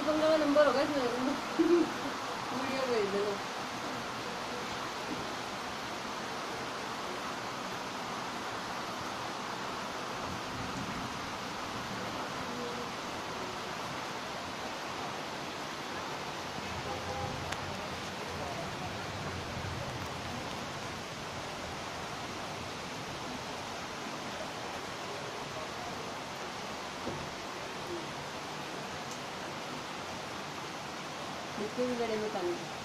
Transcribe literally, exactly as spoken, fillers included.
पंद्रह नंबर होगा इसमें। वीडियो भेज देना। इसके भी बड़े में पानी।